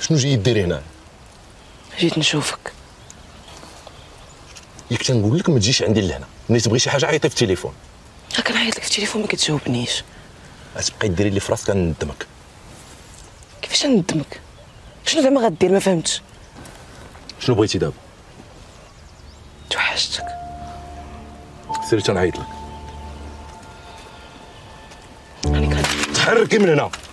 شنو جاي ديري هنا؟ جيت نشوفك. ياك تنقول لك ما تجيش عندي لهنا، ملي تبغي شي حاجه عيطي في التليفون. كنعيط لك في التليفون ما كتجاوبنيش. غتبقاي ديري لي في راسك غندمك. كيفاش ندمك؟ شنو زعما غدير؟ ما فهمتش. شنو بغيتي دابا؟ توحشتك. سيري تنعيط لك. راني تحركي من هنا.